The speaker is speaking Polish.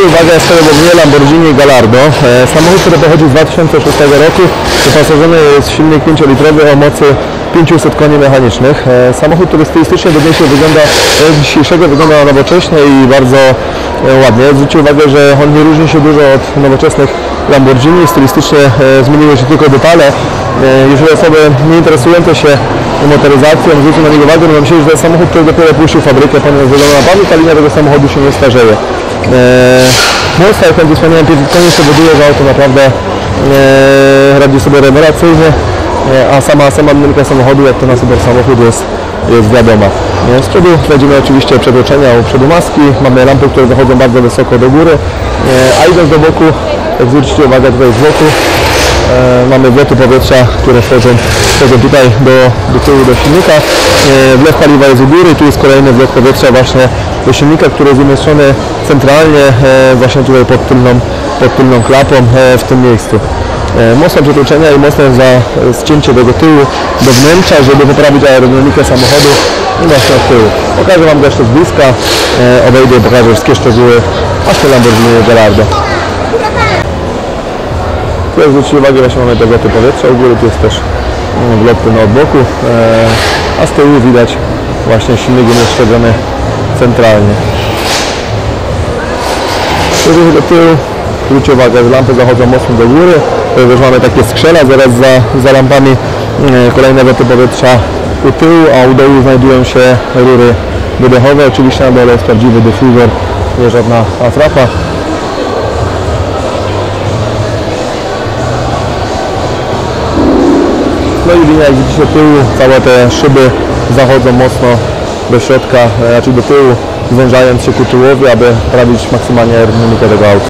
Zwróćcie uwagę z tego Lamborghini Gallardo. Samochód, który pochodzi z 2006 roku, wyposażony jest w silnik 5-litrowy o mocy 500 koni mechanicznych. Samochód, który stylistycznie do dzisiejszego wygląda nowocześnie i bardzo ładnie. Zwróćcie uwagę, że on nie różni się dużo od nowoczesnych Lamborghini. Stylistycznie zmieniły się tylko detale. Jeżeli osoby nie interesujące się motoryzacją zwrócą na niego uwagę, to myślę, że to jest samochód, który dopiero puścił fabrykę, ponieważ wygląda naprawdę ta linia tego samochodu się nie starzeje. Moc, jak wspomniałem, 5 koni powoduje, że auto naprawdę radzi sobie rewelacyjnie, a sama dynamika samochodu, jak to na super samochód jest wiadoma. Z przodu znajdziemy oczywiście przekroczenia u przodu maski, mamy lampy, które wychodzą bardzo wysoko do góry, a idąc do boku, jak zwrócicie uwagę tutaj z boku, mamy wloty powietrza, które wchodzą tutaj do tyłu do silnika. Wlew paliwa jest u góry, tu jest kolejny wlot powietrza właśnie do silnika, który jest umieszczony centralnie właśnie tutaj pod tylną klapą w tym miejscu. Mocne przetoczenia i mocne zcięcie do tyłu, do wnętrza, żeby poprawić aerodynamikę samochodu i właśnie od tyłu. Pokażę Wam też to z bliska, obejdę i pokażę wszystkie szczegóły właśnie Lamborghini Gallardo. Tu jak zwróćcie uwagę, właśnie mamy te wloty powietrza u góry, tu jest też wlot od boku, a z tyłu widać właśnie silnik umieszczony centralnie. Jeżeli do tyłu, zwróćcie uwagę, że lampy zachodzą mocno do góry, już mamy takie skrzela, zaraz za lampami kolejne wloty powietrza u tyłu, a u dołu znajdują się rury wydechowe. Oczywiście na dole jest prawdziwy dyfuzor, nie żadna atrapa. No i linia, jak widzicie, tyłu, całe te szyby zachodzą mocno do środka, raczej do tyłu, zwężając się ku tyłowi, aby poprawić maksymalnie aerodynamikę tego auta.